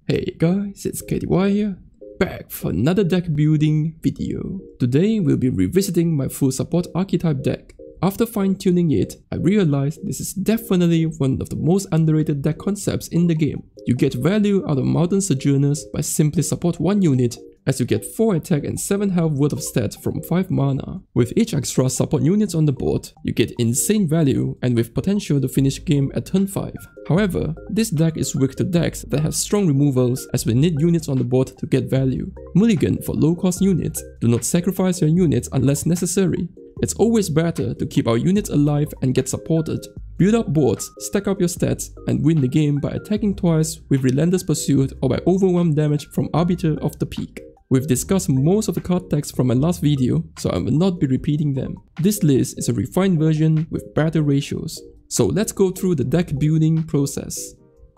Hey guys, it's KDY here, back for another deck building video. Today we'll be revisiting my full support archetype deck. After fine-tuning it, I realized this is definitely one of the most underrated deck concepts in the game. You get value out of Mountain Sojourners by simply support one unit, as you get 4 attack and 7 health worth of stats from 5 mana. With each extra support units on the board, you get insane value and with potential to finish game at turn 5. However, this deck is weak to decks that have strong removals as we need units on the board to get value. Mulligan for low cost units. Do not sacrifice your units unless necessary. It's always better to keep our units alive and get supported. Build up boards, stack up your stats, and win the game by attacking twice with Relentless Pursuit or by overwhelm damage from Arbiter of the Peak. We've discussed most of the card text from my last video, so I will not be repeating them. This list is a refined version with better ratios. So let's go through the deck building process.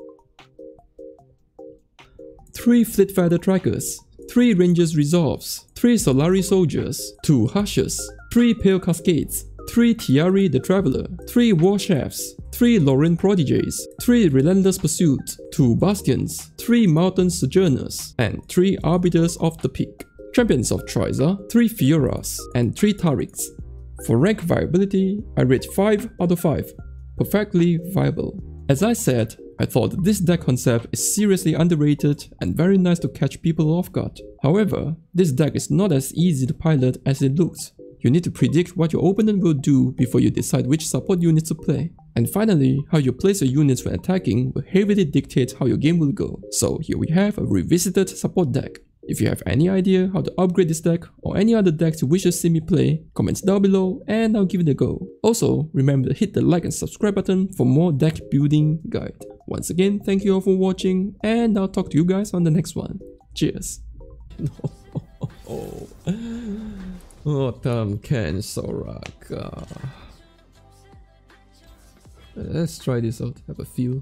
3 Fleetfeather Trackers, 3 Rangers Resolves, 3 Solari Soldiers, 2 Hushes, 3 Pale Cascades, 3 Tiari the Traveler, 3 War Chefs, 3 Lauren Prodigies, 3 Relentless Pursuit, 2 Bastions, 3 Mountain Sojourners, and 3 Arbiters of the Peak. Champions of Triza, 3 Fioras, and 3 Tariks. For rank viability, I rate 5 out of 5. Perfectly viable. As I said, I thought this deck concept is seriously underrated and very nice to catch people off guard. However, this deck is not as easy to pilot as it looks. You need to predict what your opponent will do before you decide which support units to play. And finally, how you place your units when attacking will heavily dictate how your game will go. So here we have a revisited support deck. If you have any idea how to upgrade this deck or any other decks you wish to see me play, comments down below and I'll give it a go. Also, remember to hit the like and subscribe button for more deck building guide. Once again, thank you all for watching and I'll talk to you guys on the next one. Cheers. Oh, Tam Ken Soraka. Let's try this out, have a feel.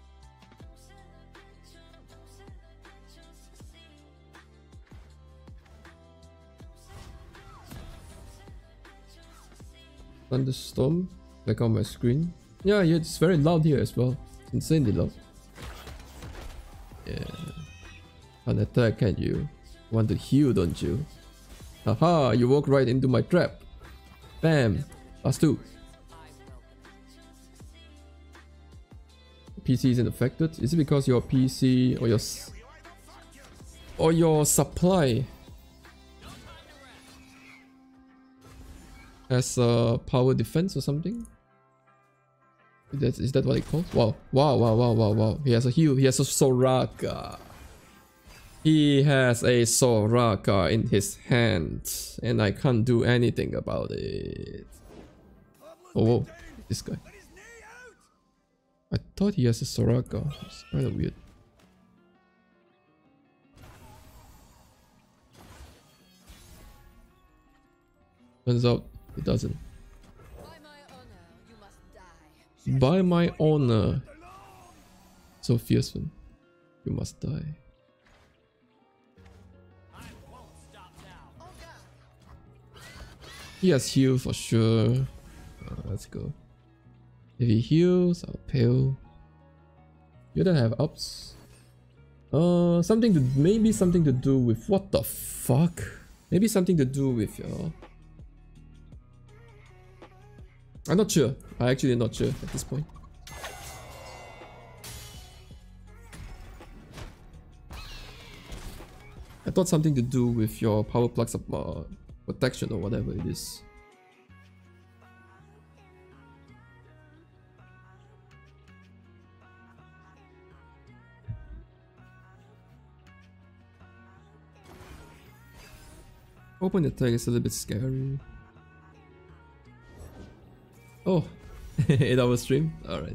Thunderstorm, back on my screen. Yeah, it's very loud here as well. It's insanely loud. Yeah. An attack, can you? Want to heal, don't you? Haha, you walk right into my trap. Bam. Last 2. PC isn't affected. Is it because your PC or your supply has power defense or something? Is that what it calls? Wow. He has a heal. He has a Soraka. He has a Soraka in his hand, and I can't do anything about it. Oh, whoa, this guy. I thought he has a Soraka. It's kind of weird. Turns out it doesn't. By my honor. So fierce one. You must die. He has heal for sure. Let's go. If he heals, I'll pale. You don't have ups. Maybe something to do with what the fuck? Maybe something to do with your. I'm not sure. I'm actually not sure at this point. I thought something to do with your power plugs of protection or whatever it is. Open attack is a little bit scary. Oh, 8-hour stream? Alright.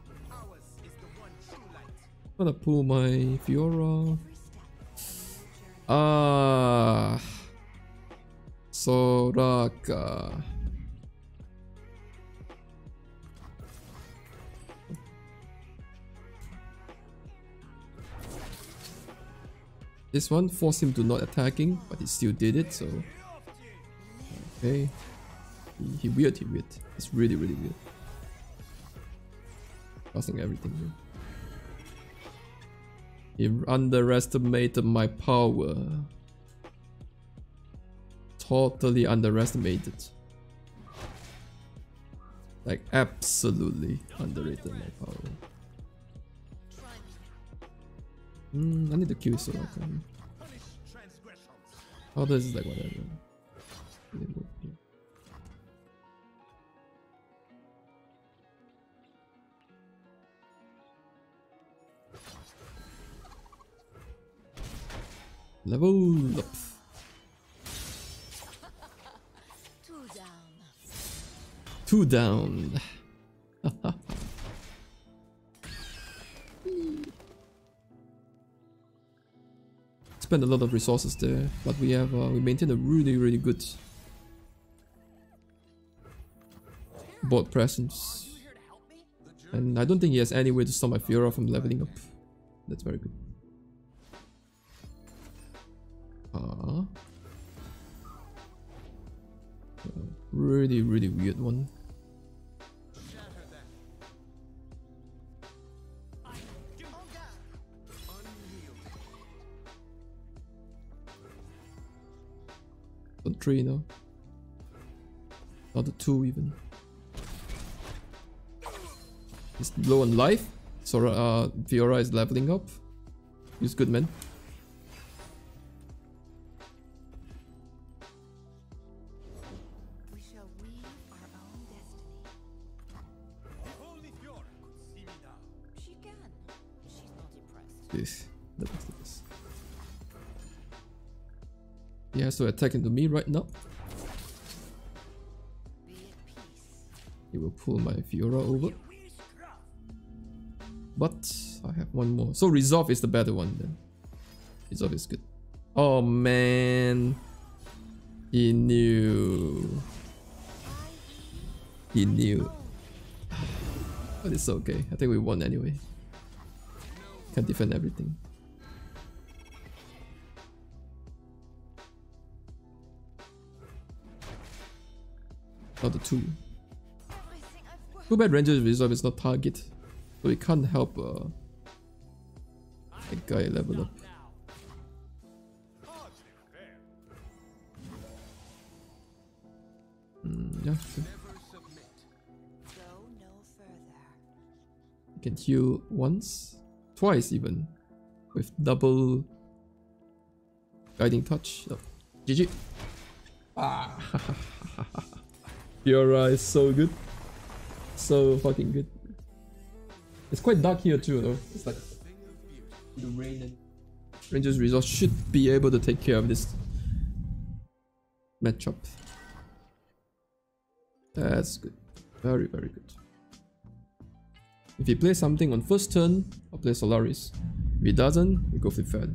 I'm gonna pull my Fiora. Soraka. This one forced him to not attacking, but he still did it, so. Okay. He weird. It's really weird. Passing everything here. He underestimated my power. Totally underestimated. Like absolutely underrated my power. I need to kill Soraka. Others is like whatever. Level up. Two down. Spend a lot of resources there, but we have we maintain a really good board presence, and I don't think he has any way to stop my Fiora from leveling up. That's very good. Really weird one. On 3 now. Not the 2 even. He's low on life. So Fiora is leveling up. He's good, man. We shall weave our own destiny. If only Fiora could see me now. She can. She's not impressed. This. He has to attack into me right now. He will pull my Fiora over. But I have one more. So Resolve is the better one then. Resolve is good. Oh man. He knew. He knew. But it's okay. I think we won anyway. Can defend everything. Not the 2. Too bad Ranger's Resolve is not target. So we can't help a guy level up. Yeah, sure. You can heal once, twice even, with double guiding touch. Oh, GG. Fiora is so good. So fucking good. It's quite dark here too though. It's like the rain and Ranger's Resolve should be able to take care of this matchup. That's good. Very good. If he plays something on first turn, I'll play Solaris. If he doesn't, we go Flip Feather.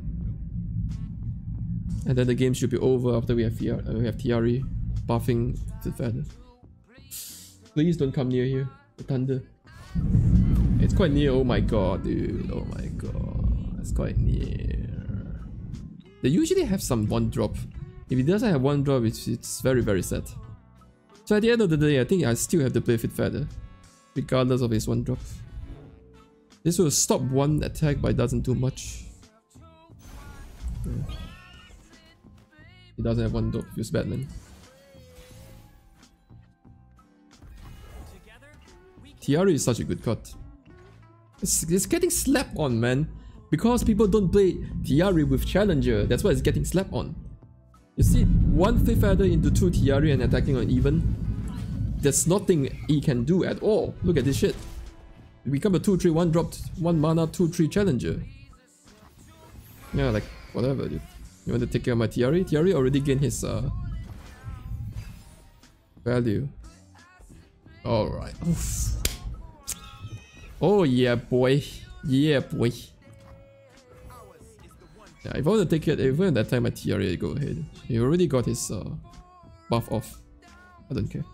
And then the game should be over after we have Tiari buffing Flip Feather. Please don't come near here. The thunder. It's quite near. Oh my god, dude. Oh my god. It's quite near. They usually have some 1-drop. If it doesn't have 1-drop, it's very sad. So at the end of the day, I think I still have to play Flip Feather, regardless of his 1-drop. This will stop one attack, but it doesn't do much. Yeah. He doesn't have 1-drop. Feels bad, man. Tiari is such a good cut. It's getting slapped on, man. Because people don't play Tiari with Challenger. That's why it's getting slapped on. You see, 1 Flip Feather into 2 Tiari and attacking on even. There's nothing he can do at all. Look at this shit. You become a 2-3 1-dropped 1 mana 2-3 Challenger. Yeah, like whatever, dude. You want to take care of my Tiari? Tiari already gained his value. Alright. Oh yeah, boy. Yeah, boy. Yeah, if I want to take it, if I want to attack my Tiari, go ahead. He already got his buff off. I don't care.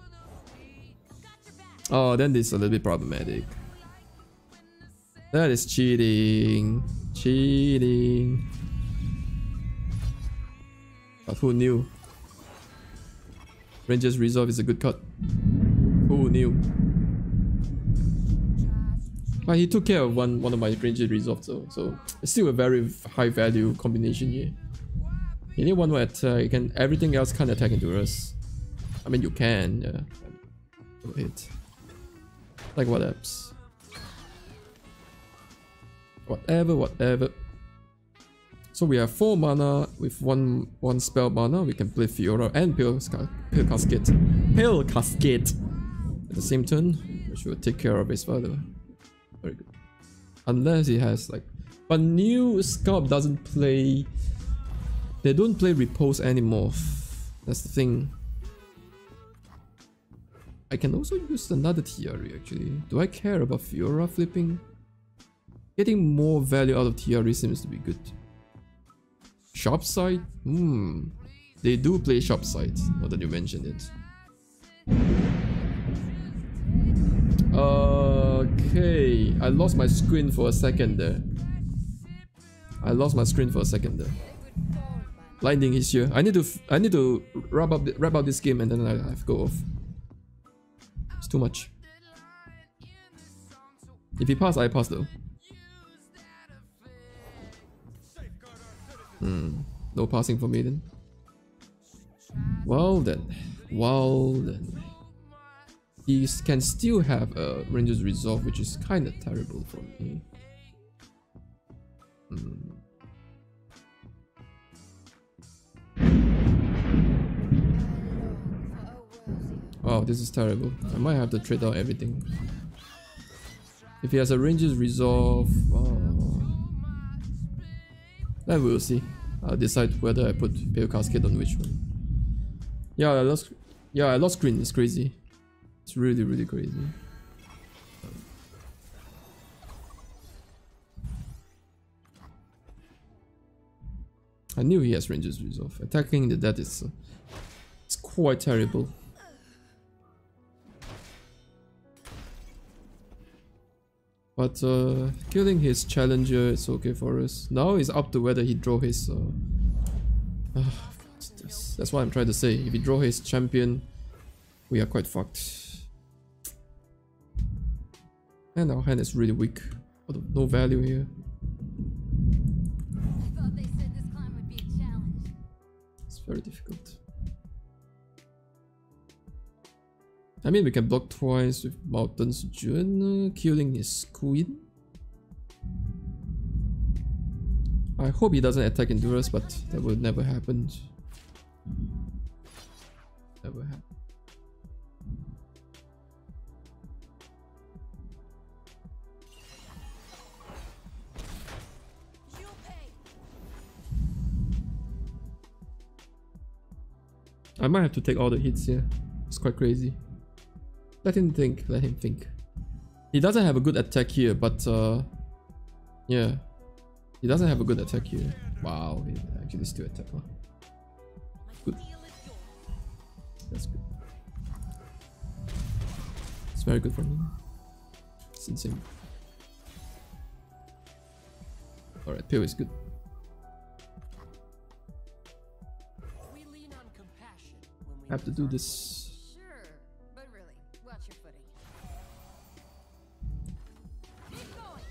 Oh, then this is a little bit problematic. That is cheating. Cheating. But who knew? Ranger's Resolve is a good cut. Who knew? But he took care of one of my Ranger Resolve though, so it's still a very high value combination here. You need one more attack, and everything else can't attack into us. I mean, you can, yeah. No hit. Like what else? Whatever. So we have 4 mana with one spell mana. We can play Fiora and Pale Cascade. Pale Cascade! At the same turn, which will take care of his father. Very good. Unless he has like... But new Sculpt doesn't play... They don't play Repose anymore. That's the thing. I can also use another Tiari actually. Do I care about Fiora flipping? Getting more value out of Tiari seems to be good. Sharp Sight? They do play Sharp Sight, now that you mentioned it. Okay, I lost my screen for a second there. Lightning is here. I need to wrap up this game and then I have to go off. It's too much. If he pass, I pass though. No passing for me then. Well then. He can still have a Ranger's Resolve, which is kind of terrible for me. Wow, this is terrible. I might have to trade out everything. If he has a Ranger's Resolve, then we'll see. I'll decide whether I put Pale Cascade on which one. Yeah, I lost green. It's crazy. It's really crazy. I knew he has Ranger's Resolve. Attacking the dead is it's quite terrible. But killing his challenger is okay for us. Now it's up to whether he draw his... that's what I'm trying to say. If he draw his champion, we are quite fucked. And our hand is really weak. No value here. I thought they said this climb would be a challenge. It's very difficult. I mean, we can block twice with Mountain Sojourner, killing his queen. I hope he doesn't attack Endurance, but that will never happen. Never happen. I might have to take all the hits here. It's quite crazy. Let him think. He doesn't have a good attack here, but yeah. He doesn't have a good attack here. Wow, he actually still attack. Huh? Good. That's good. It's very good for me. It's insane. Alright, Pale is good. I have to do this. Sure, but really, watch your footing. Keep going.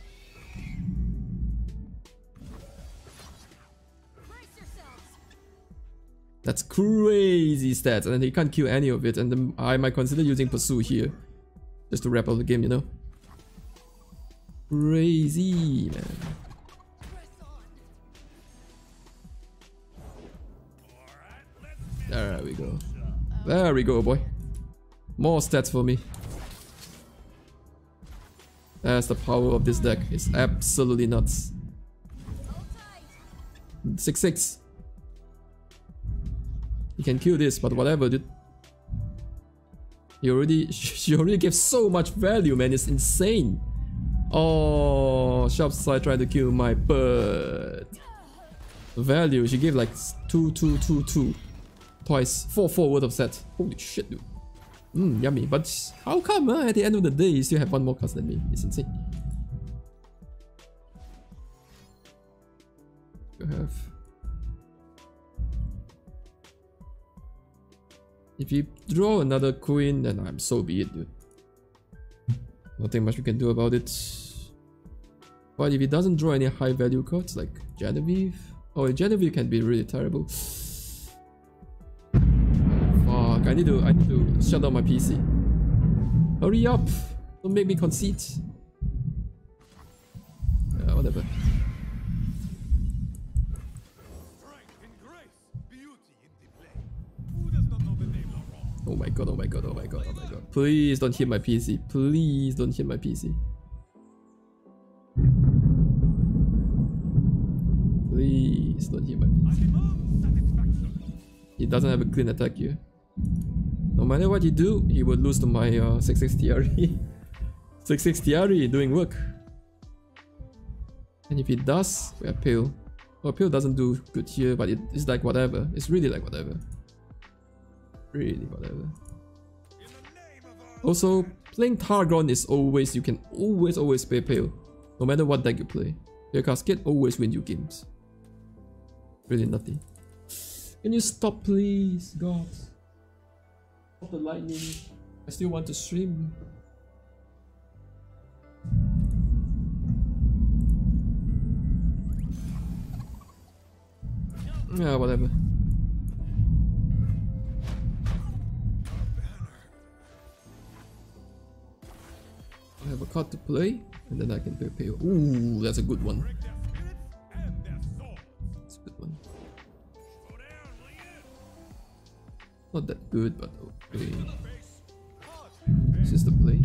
Brace yourselves. That's crazy stats, and then he can't kill any of it, and then I might consider using Pursue here. Just to wrap up the game, you know? Crazy, man. There we go. There we go, boy. More stats for me. That's the power of this deck. It's absolutely nuts. 6/6. You can kill this, but whatever, dude. She already gave so much value, man. It's insane. Oh, Sharp Sight trying to kill my bird. Value. She gave like 2. Twice. 4 worth of set. Holy shit, dude. Yummy. But how come at the end of the day you still have one more cast than me? It's insane. You have... If you draw another queen, then I'm so be it, dude. Nothing much we can do about it. But if he doesn't draw any high value cards like Genevieve, oh, Genevieve can be really terrible. Fuck, I need to shut down my PC. Hurry up! Don't make me concede. Whatever. Oh my god, oh my god, oh my god, oh my god. Please don't hit my PC. Please don't hit my PC. Please don't hit my PC. He doesn't have a clean attack here. No matter what you do, he will lose to my 6-6 TRE. 6-6 TRE doing work. And if he does, we have Pale. Well, Pale doesn't do good here, but it's like whatever. It's really like whatever. Really whatever. Also, playing Targon is always, you can always play Pale. No matter what deck you play. Your Cascade always win you games. Really nutty. Can you stop please, God? Stop the lightning. I still want to stream. Yeah, whatever. I have a card to play, and then I can play Pale. Ooh, that's a good one. That's a good one. Not that good, but okay. Is this the play?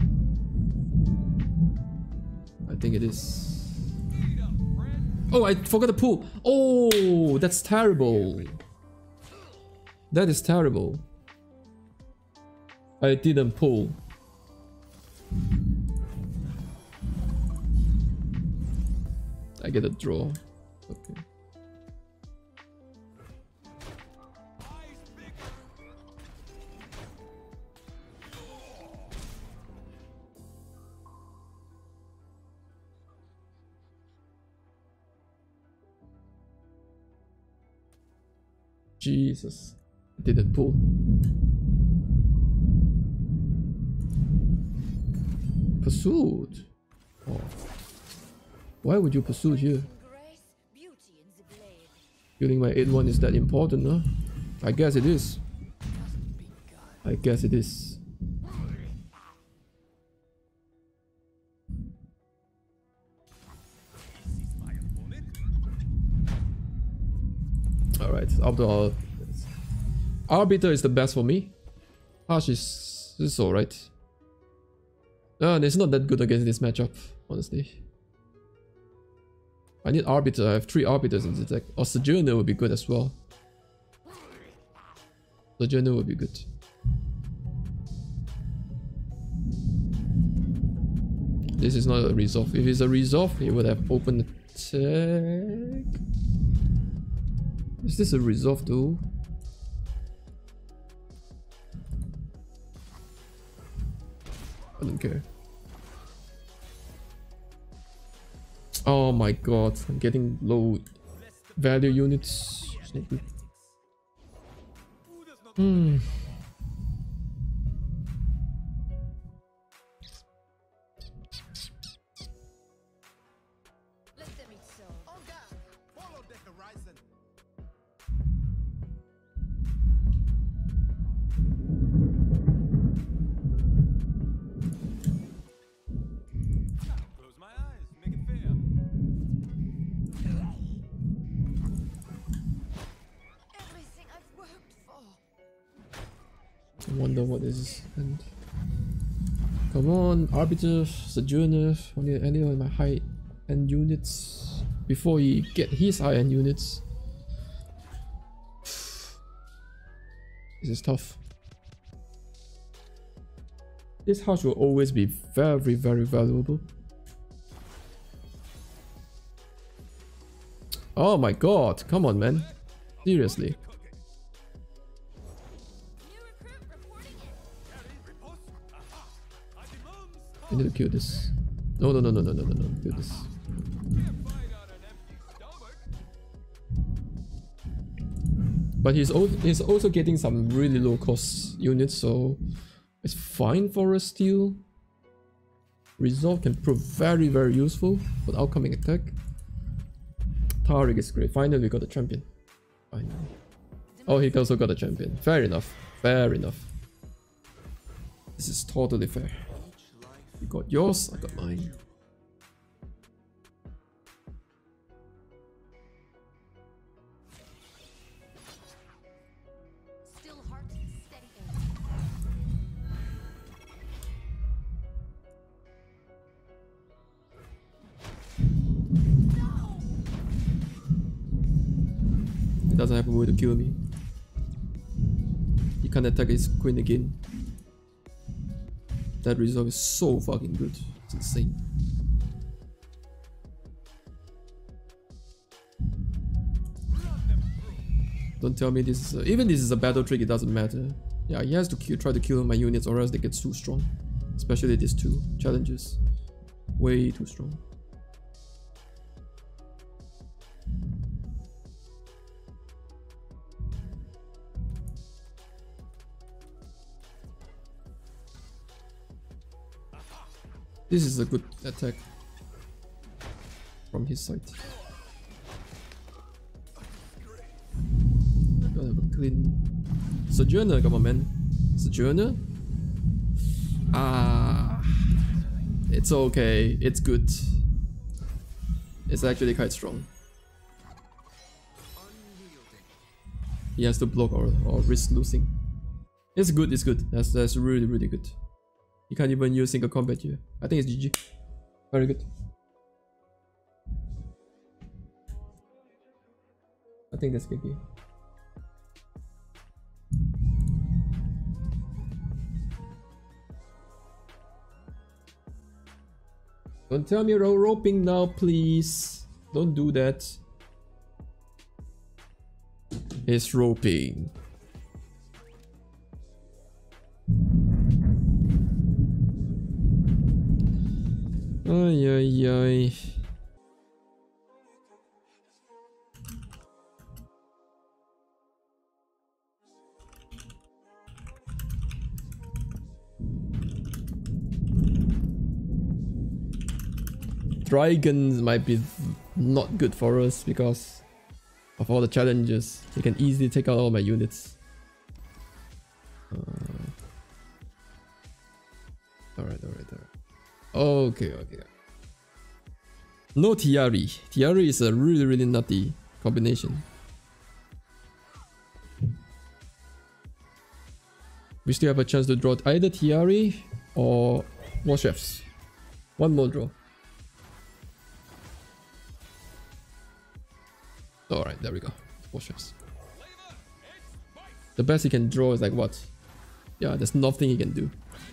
I think it is. Oh, I forgot to pull. Oh, that's terrible. That is terrible. I didn't pull. I get a draw. Okay. Jesus, I didn't pull. Pursuit. Oh. Why would you pursue here? Feeling my 8-1 is that important, huh? I guess it is. I guess it is. Alright, after all, Arbiter is the best for me. Hush is alright. It's not that good against this matchup, honestly. I need Arbiter. I have 3 Arbiters in the deck. Or Sojourner would be good as well. Sojourner would be good. This is not a resolve. If it's a resolve, he would have opened attack. Is this a resolve though? I don't care. Oh my god, I'm getting low value units. It's not good. I wonder what is. And come on, Arbiter, Sojourner, any of my high end units before he get his high end units. This is tough. This house will always be very valuable. Oh my god, come on man. Seriously. I need to kill this. No, kill this. But he's also getting some really low cost units, so it's fine for a steal. Resolve can prove very, very useful for the outcoming attack. Taric is great. Finally, we got a champion. Finally. Oh, he also got a champion. Fair enough. Fair enough. This is totally fair. You got yours, I got mine. Still heart, steady aim. He doesn't have a way to kill me. He can't attack his queen again. That resolve is so fucking good. It's insane. Don't tell me this is even this is a battle trick, it doesn't matter. Yeah, he has to try to kill my units or else they get too strong. Especially these two challenges. Way too strong. This is a good attack from his side. Gotta have a clean Sojourner, come on man. Sojourner? Ah, it's okay, it's good. It's actually quite strong. He has to block or risk losing. It's good, it's good. That's really, really good. You can't even use single combat here. I think it's GG. Very good. I think that's GG. Don't tell me roping now, please. Don't do that. It's roping. Ay, ay, ay. Dragons might be not good for us because of all the challenges. They can easily take out all my units. Alright. Okay. No Tiari. Tiari is a really, really nutty combination. We still have a chance to draw either Tiari or War Chefs. One more draw. Alright, there we go. War Chefs. The best he can draw is like what? Yeah, there's nothing he can do.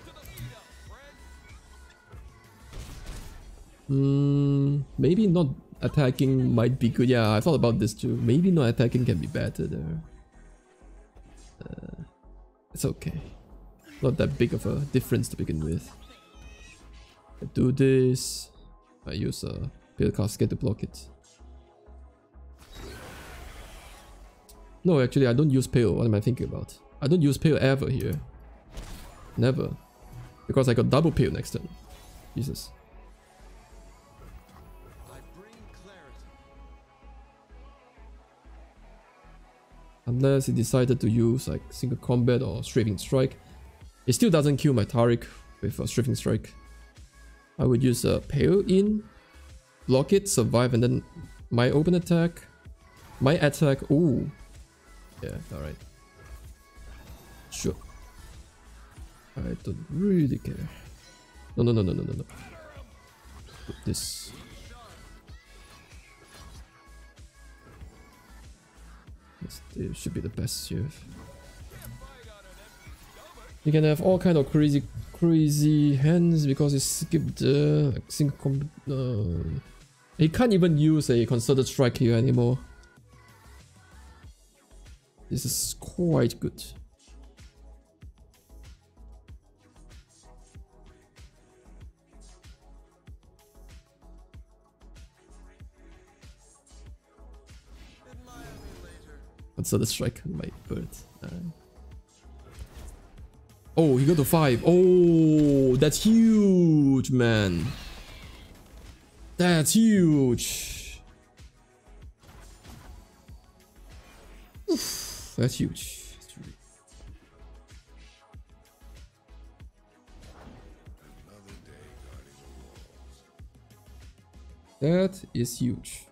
Maybe not attacking might be good. Yeah, I thought about this too. Maybe not attacking can be better there. It's okay. Not that big of a difference to begin with. I do this. I use a Pale Cascade to block it. No, actually, I don't use Pale. What am I thinking about? I don't use Pale ever here. Never. Because I got double Pale next turn. Jesus. Unless he decided to use like single combat or strafing strike. It still doesn't kill my Taric with a strafing strike. I would use a Pale in, block it, survive, and then my open attack. My attack, ooh. Yeah, alright. Sure. I don't really care. No. Put this. This should be the best here. You can have all kind of crazy hands because he skipped single combat. He can't even use a concerted strike here anymore. This is quite good. Concerted strike, my bird. Oh, he got to 5. Oh, that's huge, man. That's huge. Oof, that's huge. That is huge.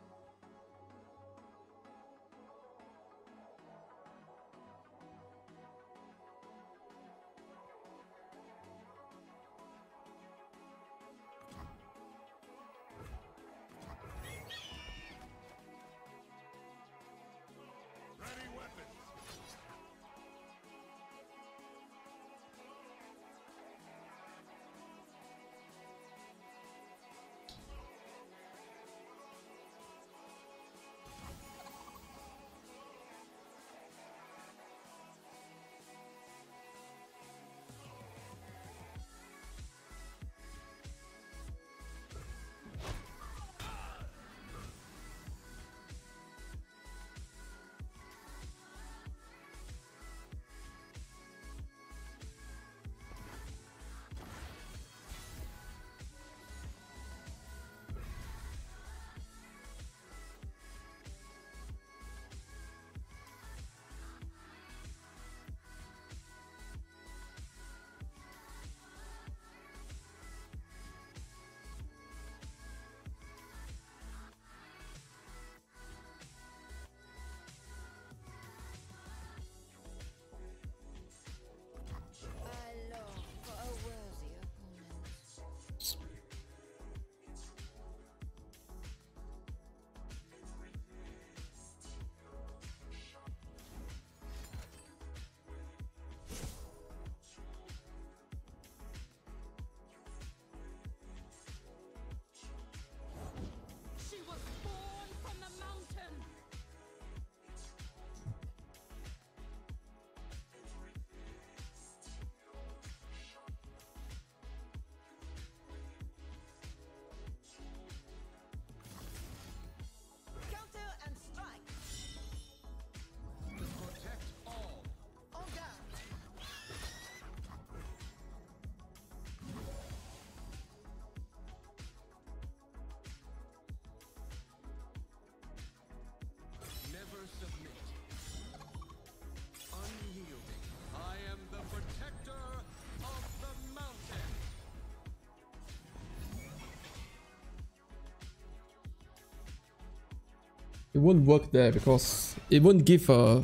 It won't work there because it won't give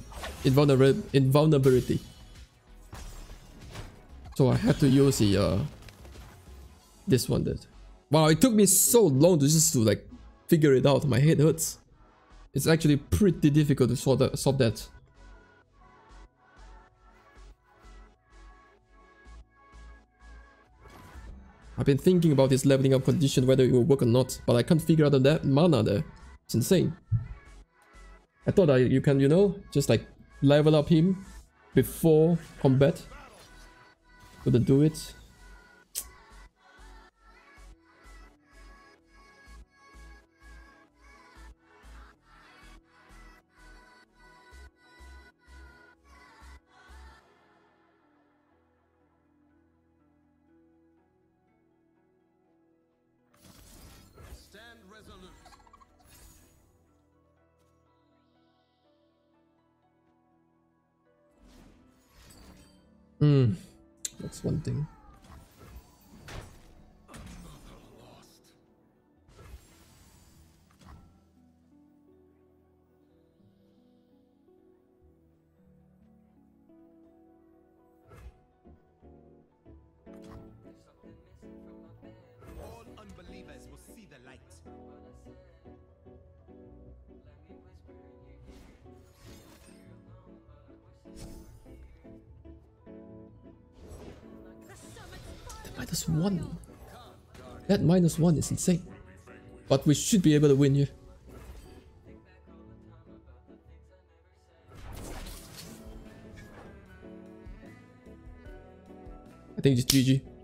invulnerability. So I had to use the this one. That wow, it took me so long to just to like figure it out. My head hurts. It's actually pretty difficult to solve that. I've been thinking about this leveling up condition, whether it will work or not, but I can't figure out that mana there. It's insane. I thought you can, you know, just like level up him before combat. Couldn't do it. Stand resolute. That's one thing. All unbelievers will see the light. -1. That -1 is insane. But we should be able to win here. I think it's GG.